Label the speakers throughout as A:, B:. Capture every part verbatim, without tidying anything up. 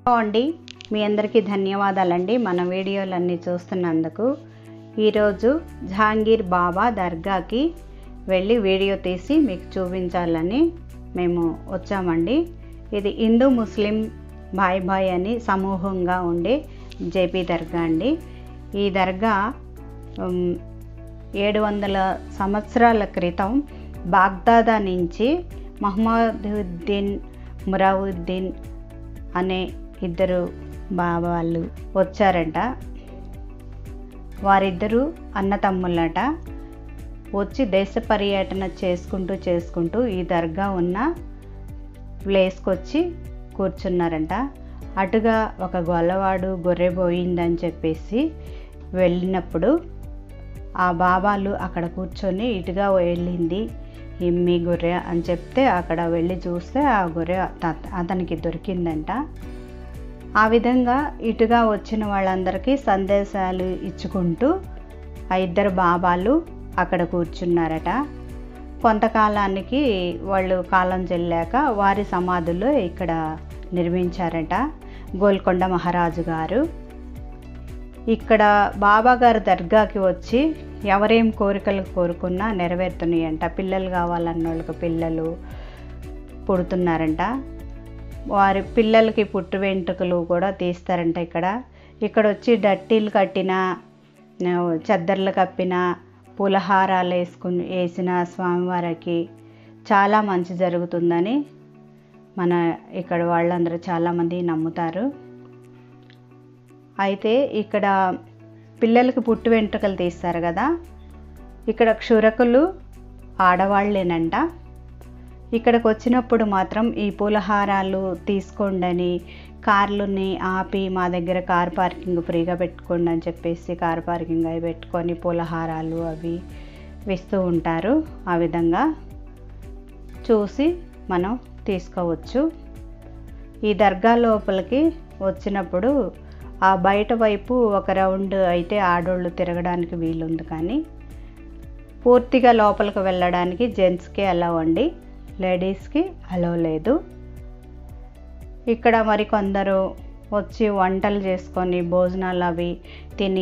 A: అండి మీ అందరికీ ధన్యవాదాలండి మన వీడియోలన్నీ చూస్తున్నందుకు. ఈరోజు జహాంగీర్ బాబా దర్గాకి వెళ్ళి వీడియో తీసి మీకు చూపించాలని మేము వచ్చామండి. ఇది హిందూ ముస్లిం బాయ్ బాయ్ అని సమూహంగా ఉండే జేపీ దర్గా అండి. ఈ దర్గా ఏడు వందల సంవత్సరాల క్రితం బాగ్దాదా నుంచి మహమ్మదుద్దీన్ మురావుద్దీన్ అనే ఇద్దరు బాబాలు వచ్చారంట. వారిద్దరూ అన్నతమ్ములట. వచ్చి దేశ పర్యటన చేసుకుంటూ చేసుకుంటూ ఈ దర్గా ఉన్న ప్లేస్కి వచ్చి కూర్చున్నారంట. అటుగా ఒక గొల్లవాడు గొర్రె పోయిందని చెప్పేసి వెళ్ళినప్పుడు ఆ బాబాలు అక్కడ కూర్చొని ఇటుగా వెళ్ళింది మీ గొర్రె అని చెప్తే అక్కడ వెళ్ళి చూస్తే ఆ గొర్రె అతనికి దొరికిందంట. ఆ విధంగా ఇటుగా వచ్చిన వాళ్ళందరికీ సందేశాలు ఇచ్చుకుంటూ ఆ ఇద్దరు బాబాలు అక్కడ కూర్చున్నారట. కొంతకాలానికి వాళ్ళు కాలం చెల్లాక వారి సమాధులు ఇక్కడ నిర్మించారట గోల్కొండ మహారాజు గారు. ఇక్కడ బాబాగారు దర్గాకి వచ్చి ఎవరేం కోరికలు కోరుకున్నా నెరవేరుతున్నాయంట. పిల్లలు కావాలన్న వాళ్ళకి పిల్లలు పుడుతున్నారంట. వారి పిల్లలకి పుట్టు వెంట్రుకలు కూడా తీస్తారంట. ఇక్కడ ఇక్కడ వచ్చి డట్టీలు కట్టిన చెద్దర్లు కప్పిన పులహారాలు వేసుకుని వేసిన స్వామివారికి చాలా మంచి జరుగుతుందని మన ఇక్కడ వాళ్ళందరూ చాలామంది నమ్ముతారు. అయితే ఇక్కడ పిల్లలకి పుట్టు వెంట్రుకలు తీస్తారు కదా, ఇక్కడ క్షురకులు ఆడవాళ్ళేనంట. ఇక్కడికి వచ్చినప్పుడు మాత్రం ఈ పులహారాలు తీసుకోండి, కార్లని ఆపి మా దగ్గర కార్ పార్కింగ్ ఫ్రీగా పెట్టుకోండి అని చెప్పేసి కార్ పార్కింగ్ అవి పెట్టుకొని పులహారాలు అవి ఇస్తూ ఉంటారు. ఆ విధంగా చూసి మనం తీసుకోవచ్చు. ఈ దర్గా లోపలికి వచ్చినప్పుడు ఆ బయట వైపు ఒక రౌండ్ అయితే ఆడోళ్ళు తిరగడానికి వీలుంది, కానీ పూర్తిగా లోపలికి వెళ్ళడానికి జెంట్స్కి అలౌ అండి, లేడీస్కి అలౌ లేదు. ఇక్కడ మరి కొందరు వచ్చి వంటలు చేసుకొని భోజనాలు అవి తిని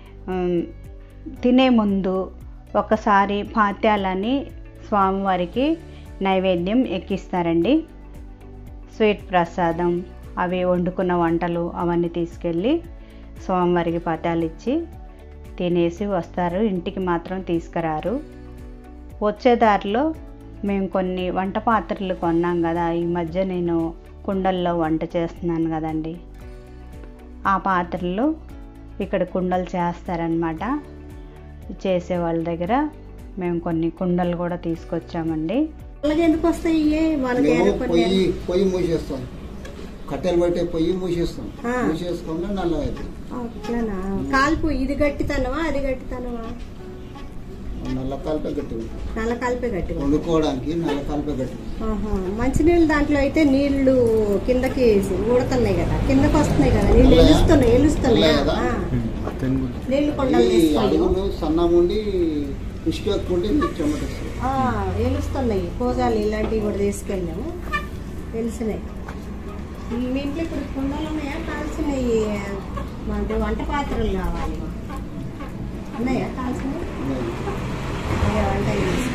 A: తినే ముందు ఒకసారి పాత్యాలని స్వామివారికి నైవేద్యం ఎక్కిస్తారండి. స్వీట్ ప్రసాదం అవి వండుకున్న వంటలు అవన్నీ తీసుకెళ్ళి స్వామివారికి పటాలు ఇచ్చి తినేసి వస్తారు. ఇంటికి మాత్రం తీసుకురారు. వచ్చే దారిలో మేము కొన్ని వంట పాత్రలు కొన్నాం కదా, ఈ మధ్య నేను కుండల్లో వంట చేస్తున్నాను కదండి, ఆ పాత్రలు ఇక్కడ కుండలు చేస్తారనమాట. చేసే వాళ్ళ దగ్గర మేము కొన్ని కుండలు కూడా తీసుకొచ్చామండి.
B: ఎందుకు వస్తాయి? పొయ్యి మూసేస్తాం, కట్టెలు పట్టే పొయ్యి మూసేస్తాం, మూసేసుకుంటే నల్లగా అట్లానా? కాల్పు ఇది గట్టితనవా అది గట్టితనవా? నల్ల కాల్పే గట్టి, నల్ల కాల్పే గట్టి వండుకోవడానికి నల్ల కాల్పే గట్టి. మంచినీళ్ళు దాంట్లో అయితే నీళ్లు కిందకి ఊడుతున్నాయి కదా, కిందకి వస్తున్నాయి కదా, నీళ్ళు ఎలుస్తున్నాయి ఎలుస్తున్నాయి కదా, నీళ్లు కొండలు సన్నం ఉండి ఇసుకెక్కుంటే ఎలుస్తున్నాయి. కోజాలు ఇలాంటివి కూడా తీసుకెళ్ళాము, తెలిసినాయి. మీ ఇంట్లో ఇప్పుడు కుండలు ఉన్నాయా? కాల్సినవి అంటే వంట పాత్రలు కావాలి ఉన్నాయా? కాల్సినవి వంట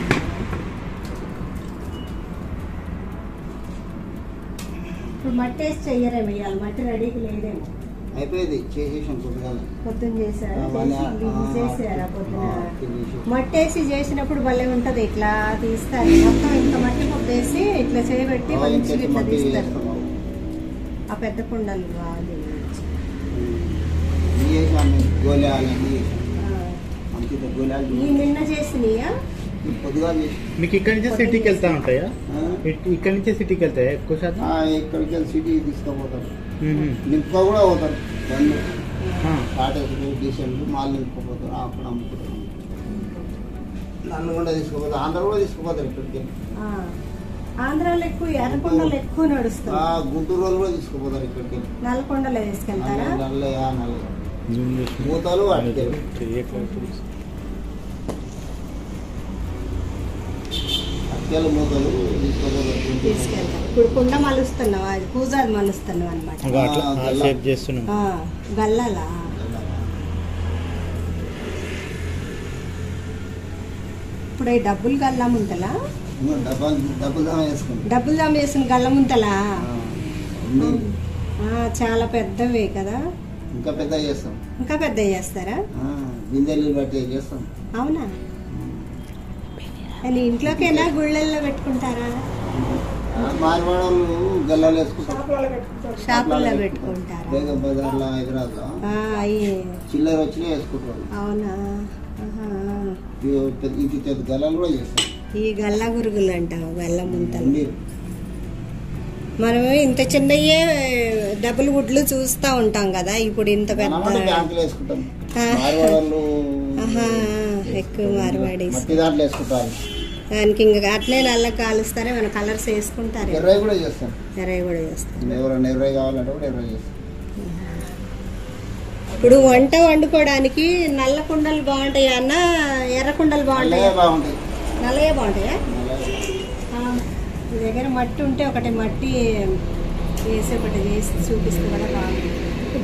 B: ఇప్పుడు మట్టి వేసి చెయ్యరేమో, ఇవాళ మట్టి రెడీకి లేదేమో. అయిపోయింది, చేసేసాం పొద్దున్న చేశారా? చేసారా పొద్దున? మట్టి వేసి చేసినప్పుడు భలే ఉంటది. ఇట్లా తీస్తారు మొత్తం, ఇంత మట్టి పొద్దు వేసి ఇట్లా చేయబెట్టి మంచిగా ఇట్లా తీస్తారు. ఆ పెద్ద కుండలు కావాలి. ఈ నిన్న చేసినాయా?
C: మీకు ఇక్కడ నుంచి సిటీకి వెళ్తా ఉంటాయా? ఇక్కడ నుంచి సిటీకి వెళ్తాయా ఎక్కువ శాతం?
B: ఇక్కడికి వెళ్ళి సిటీ తీసుకుపోతారు, నింపుగా కూడా పోతారు. బండ్లు టాటాసులు డీసెంట్లు మాల్ నింపుకోపోతారు, అక్కడ అమ్ముకుంటారు. నల్గొండ తీసుకుపోతారు, ఆంధ్ర కూడా తీసుకుపోతారు. ఇక్కడికి
A: ఆంధ్రాలో ఎక్కువ ఎర్రకొండలు ఎక్కువ నడుస్తారు,
B: గుంటూరు వాళ్ళు కూడా తీసుకుపోతారు. ఇక్కడికి
A: నల్లకొండలో తీసుకెళ్తారా?
B: నల్లయా నల్ల మూతలు వాటికి ఇటుకల మూతలు
A: తీసుకెళ్తాం. ఇప్పుడు కుండ మలుస్తున్నావు, అది పూజాది మలుస్తున్నావు అనమాట. గల్లలా ఇప్పుడు డబ్బులు గల్ల ముంతలా డబ్బులు జామ వేసిన గల్ల ముంతలా చాలా పెద్దవే కదా.
B: ఇంకా పెద్ద చేస్తాం.
A: ఇంకా పెద్ద చేస్తారా?
B: బిందెలు బట్టి చేస్తాం.
A: అవునా? అది ఇంట్లోకైనా గుళ్ళల్లో పెట్టుకుంటారా?
B: మార్వాడలు గల్లాలు వేసుకుంటారు,
A: షాపుల్లో పెట్టుకుంటారా?
B: బజార్లో హైదరాబాద్ లో చిల్లర వచ్చి వేసుకుంటారు.
A: అవునా?
B: ఇంటి పెద్ద గల్లాలు కూడా చేస్తాం.
A: ఈ గల్ల గురుగులు అంటావు, గల్ల ముంతలు. మనం ఇంత చిన్నయే డబుల్ గుడ్లు చూస్తా ఉంటాం కదా, ఇప్పుడు ఇంత పెద్ద ఎక్కువ మార్వాడి దానికి ఇంకా అట్లే నల్ల కాలుస్తారే, మన కలర్స్ వేసుకుంటారు.
B: ఎర్రై కూడా చేస్తాం.
A: ఎర్రై కూడా చేస్తాం.
B: ఎర్రై కావాలంటే కూడా ఎర్రై చేస్తాం.
A: ఇప్పుడు వంట వండుకోవడానికి నల్ల కుండలు బాగుంటాయా అన్న ఎర్ర కుండలు బాగుంటాయా?
B: బాగుంటాయి.
A: నల్లయే బాగుంటాయా? మీ దగ్గర మట్టి ఉంటే ఒకటి మట్టి వేసి ఒకటి చేసి చూపిస్తే కూడా బాగుంటుంది.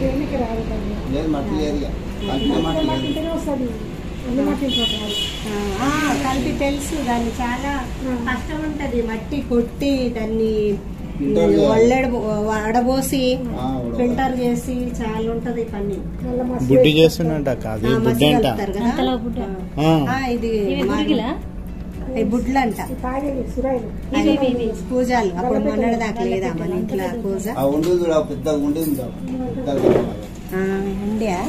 A: కలిపి తెలుసు, దాన్ని చాలా కష్టం ఉంటది. మట్టి కొట్టి దాన్ని వడబోసి ఫిల్టర్ చేసి చాలా ఉంటది పని.
C: బుడ్డి చేస్తున్నట్ట కాదు,
A: ఇది బుడ్లు అంట, పూజలు. అప్పుడు మొన్నటి దాకా లేదా మన ఇంట్లో పూజ ఉండే.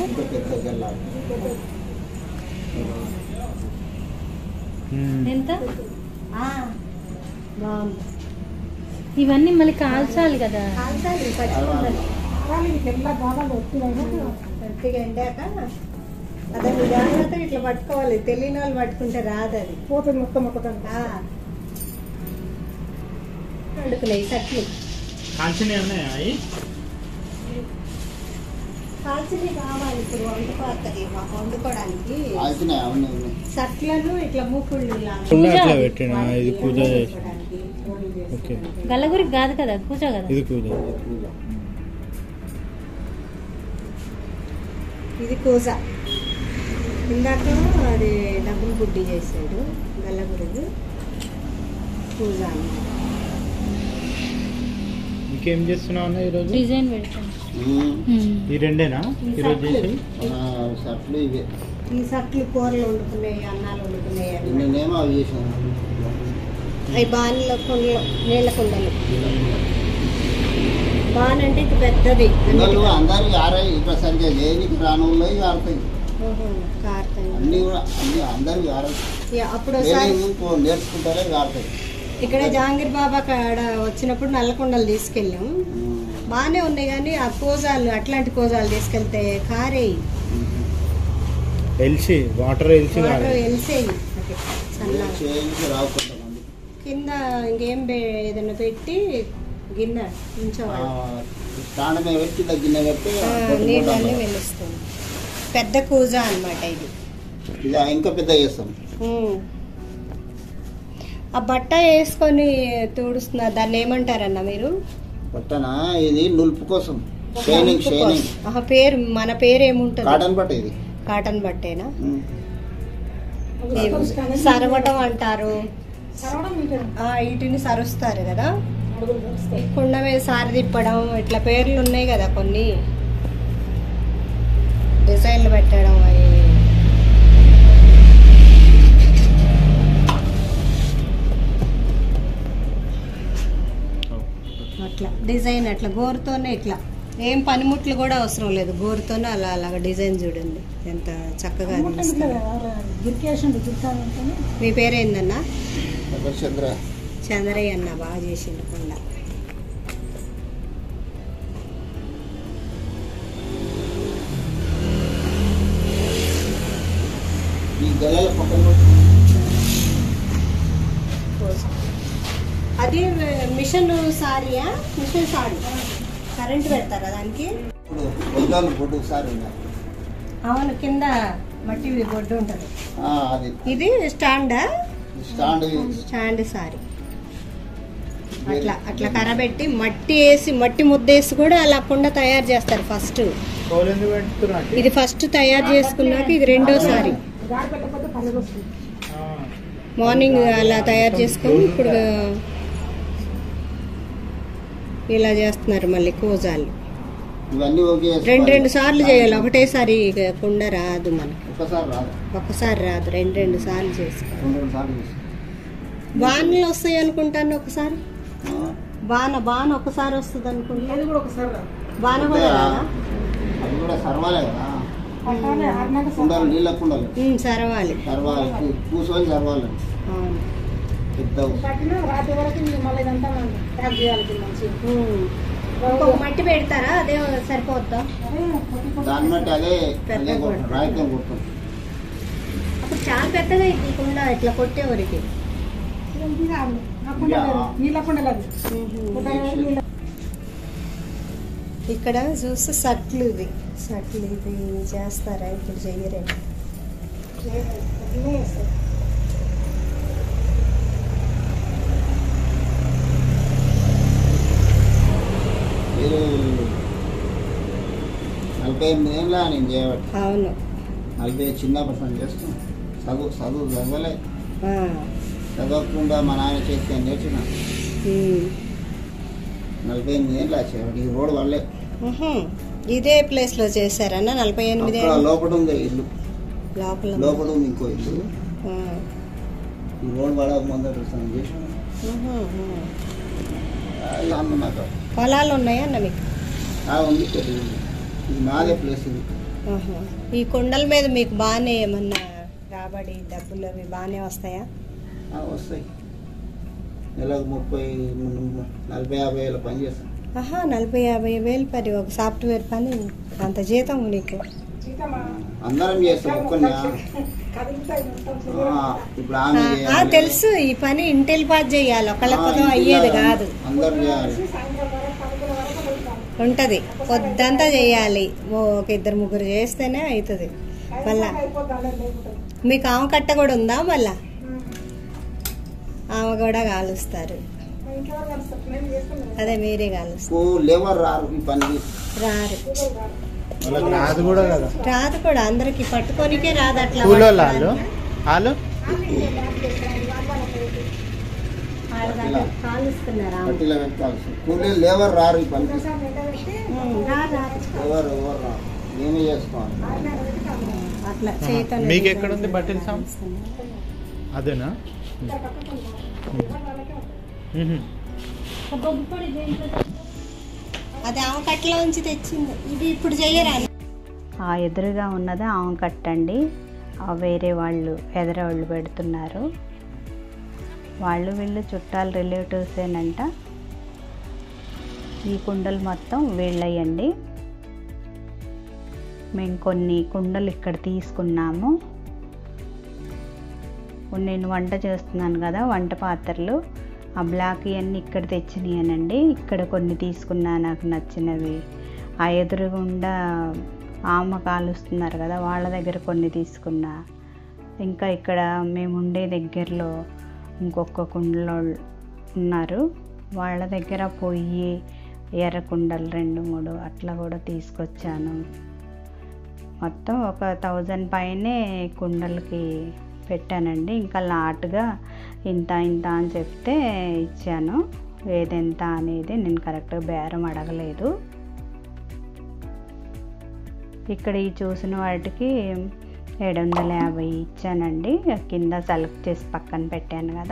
A: ఎంత బాగుంది.
D: ఇవన్నీ మళ్ళీ కాల్చాలి కదా.
A: కాల్చాలి, పట్టుకుంటారు. గట్టిగా ఎండాక అదే జాగ్రత్త ఇట్లా పట్టుకోవాలి. తెలియని వాళ్ళు పట్టుకుంటే రాదు, అది పోతుంది మొత్తం. మొత్తం వండుకున్నాయి సట్లు కాల్చినవి కావాలి ఇప్పుడు వండుకోవాలి. మాకు వండుకోవడానికి సట్లను ఇట్లా మూకుళ్ళు
D: గల్లగురికి కాదు కదా, పూజ కదా.
A: ఇది కూజ. ఇందాక అది డబ్బులు బుడ్డి చేసాడు గల్లగురుగు పూజ.
C: ఇంకేం చేస్తున్నావు ఈరోజు?
D: డిజైన్ పెడతాను.
C: ఈ రెండేనా ఈరోజు చేసి?
B: సట్లు ఇవే.
A: ఈ సట్లు కూరలు వండుకున్నాయి, అన్నాలు వండుకున్నాయి. అవి బాణలో కుండలు, నీళ్ళ కుండలు. బాన్ అంటే ఇది పెద్దది.
B: అందరికి ఆరాయి ఇక్కడ సరిగ్గా దేనికి రానుల్లో ఆరుతాయి. అన్ని కూడా అన్ని అందరికి ఆరాయి.
A: అప్పుడు
B: నేర్చుకుంటారే ఆరుతాయి.
A: ఇక్కడ జహాంగీర్ బాబా కాడ వచ్చినప్పుడు నల్లకొండలు తీసుకెళ్ళాం. బాగానే ఉన్నాయి కానీ ఆ కోజాలు, అట్లాంటి కోజాలు తీసుకెళ్తే కారేయి.
C: ఎల్సి వాటర్ ఎల్సి
A: ఎల్సేయి కింద ఇంకేం ఏదైనా పెట్టి గిన్నె నీళ్ళన్నీ వెలుస్తుంది. పెద్ద కూజ అన్నమాట ఇది.
B: ఇంకా పెద్ద చేస్తాం.
A: ఆ బట్ట వేసుకొని తుడుస్తున్నారు, దాన్ని ఏమంటారన్న మీరు?
B: బట్టనా? ఇది నులుపు కోసం. Shining shining.
A: పేరు మన పేరు ఏముంటుంది?
B: కాటన్ బట్ట. ఇది
A: కాటన్ బట్టేనా? సరవటం అంటారు. వీటిని సరుస్తారు కదా. కుండ మీద సారి తిప్పడం ఇట్లా పేర్లు ఉన్నాయి కదా, కొన్ని డిజైన్లు పెట్టడం. అవి అట్లా డిజైన్ అట్లా గోరుతోనే ఇట్లా ఏం పనిముట్లు కూడా అవసరం లేదు, గోరుతోనే అలా అలాగా డిజైన్ చూడండి ఎంత చక్కగా. మీ పేరేందన్నా?
B: చంద్ర.
A: చంద్రయ్య అన్న బాగా చేసిండు కుండ. అది మిషన్ సారీయా? మిషన్ సారీ కరెంట్ పెడతారా దానికి? అవును, కింద మట్టి బొడ్డు ఉంటది. ఇది స్టాండా?
B: Stand
A: stand sorry.
B: అట్లా అట్లా కరబెట్టి మట్టి వేసి మట్టి ముద్ద వేసి కూడా అలా కుండ తయారు చేస్తారు. ఫస్ట్ ఇది ఫస్ట్ తయారు చేసుకున్నాక ఇది రెండోసారి మార్నింగ్ అలా తయారు చేసుకొని ఇప్పుడు ఇలా చేస్తున్నారు. మళ్ళీ కూజాలు రెండు రెండు సార్లు చేయాలి, ఒకటేసారి కుండ రాదు మనకి, ఒకసారి రాదు, రెండు రెండు సార్లు చేసుకోవాలి. బాణలు వస్తాయి అనుకుంటాను ఒకసారి, బాణ బాణ ఒకసారి వస్తుంది అనుకుంటాను. బాణ కూడా రాదా? సరవాలి ఇంకొక మట్టి పెడతారా? అదే సరిపోద్దా? అప్పుడు చాలా పెద్దగా ఇది కుండ ఇట్లా కొట్టేవరికి. ఇక్కడ చూస్తే సట్లు, ఇవి సట్లు ఇది చేస్తారా? ఇప్పుడు చెయ్యరే.
E: నలభై ఎనిమిది ఏళ్ళ నేను చేయబట్టి.
B: అవును,
E: నలభై చిన్నప్పటి చేస్తాను. చదువు చదువు చదవలే, చదవకుండా మా నాయన చేస్తే నేర్చిన. నలభై ఎనిమిది ఏళ్ళ చేయబట్టి. ఈ రోడ్ వల్లే.
B: ఇదే ప్లేస్ లో చేశారన్న? నలభై ఎనిమిది
E: లోపల ఉంది ఇల్లు,
B: లోపల
E: లోపల ఉంది ఇంకో ఇల్లు. ఈ రోడ్ పడక ముందర చేసాను. నాకు
B: పొలాలు ఉన్నాయా అన్న మీకు?
E: ఉంది, ఇది నాదే ప్లేస్. ఇది
B: ఈ కొండల మీద మీకు బాగానే ఏమన్నా రాబడి డబ్బులు అవి బాగానే వస్తాయా?
E: వస్తాయి. నెలకు ముప్పై నలభై యాభై వేల పని చేస్తాను.
B: ఆహా, నలభై యాభై వేలు పని, ఒక సాఫ్ట్వేర్ పని, అంత జీతం నీకు?
E: అందరం చేస్తాం. ఒక్కనే ఇప్పుడు
B: తెలుసు, ఈ పని ఇంటిల్ పాస్ చేయాలి, ఒకళ్ళ పదం అయ్యేది కాదు.
E: అందరూ చేయాలి,
B: ఉంటది, పొద్దంతా చేయాలి. ఒక ఇద్దరు ముగ్గురు చేస్తేనే అవుతుంది. మళ్ళా మీకు ఆమె కట్ట కూడా ఉందా? మళ్ళా ఆమె కూడా కాలుస్తారు. అదే మీరే కాలుస్తారు.
E: లేబర్ రారు ఈ పనికి,
B: రారు,
C: రాదు కూడా కదా,
B: రాదు కూడా. అందరికి పట్టుకోనికే రాదు. అట్లా కాలుస్తున్నారా?
E: లేబర్ రారు ఈ పనికి, ఎవరు ఎవరు రారు, నేనే చేసుకోవాలి.
B: అట్లా చేత.
C: మీకు ఎక్కడ ఉంది బట్టలు సామ్? అదేనా?
B: అది ఆమె కట్టలో ఉంచి తెచ్చింది. ఇది ఇప్పుడు చెయ్యరా?
A: ఆ ఎదురుగా ఉన్నది ఆమె కట్టండి. వేరే వాళ్ళు ఎదరవాళ్ళు పెడుతున్నారు. వాళ్ళు వీళ్ళు చుట్టాలు, రిలేటివ్సేనంట. ఈ కుండలు మొత్తం వీళ్ళయ్యండి. మేము కొన్ని కుండలు ఇక్కడ తీసుకున్నాము. నేను వంట చేస్తున్నాను కదా, వంట పాత్రలు, ఆ బ్లాక్ ఇవన్నీ ఇక్కడ తెచ్చినాయనండి. ఇక్కడ కొన్ని తీసుకున్నా నాకు నచ్చినవి. ఆ ఎదురుగుండా ఆమె కాలుస్తున్నారు కదా, వాళ్ళ దగ్గర కొన్ని తీసుకున్నా. ఇంకా ఇక్కడ మేము ఉండే దగ్గరలో ఇంకొక కుండలో ఉన్నారు, వాళ్ళ దగ్గర పొయ్యి, ఎర్ర కుండలు రెండు మూడు అట్లా కూడా తీసుకొచ్చాను. మొత్తం ఒక థౌజండ్ పైనే కుండలకి పెట్టానండి. ఇంకా లాట్గా ఇంత ఇంత అని చెప్తే ఇచ్చాను. ఏదెంత అనేది నేను కరెక్ట్గా బేరం అడగలేదు. ఇక్కడ ఈ చూసిన వాటికి ఏడు వందల యాభై ఇచ్చానండి. కింద సెలెక్ట్ చేసి పక్కన పెట్టాను కదా.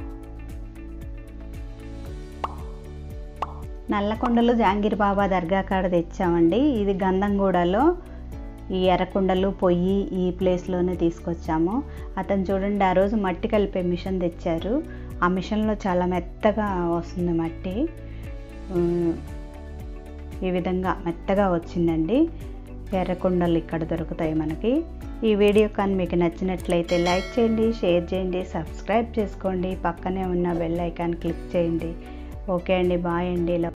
A: నల్లకొండలు జాంగీర్ బాబా దర్గా కాడ తెచ్చామండి. ఇది గంధంగూడలో ఈ ఎర్రకుండలు పొయ్యి ఈ ప్లేస్లోనే తీసుకొచ్చాము. అతను చూడండి, ఆ రోజు మట్టి కలిపే మిషన్ తెచ్చారు. ఆ మిషన్లో చాలా మెత్తగా వస్తుంది మట్టి. ఈ విధంగా మెత్తగా వచ్చిందండి. ఎర్రకుండలు ఇక్కడ దొరుకుతాయి మనకి. ఈ వీడియో కానీ మీకు నచ్చినట్లయితే లైక్ చేయండి, షేర్ చేయండి, సబ్స్క్రైబ్ చేసుకోండి, పక్కనే ఉన్న బెల్ ఐకాన్ క్లిక్ చేయండి. ఓకే అండి, బాయ్ అండి.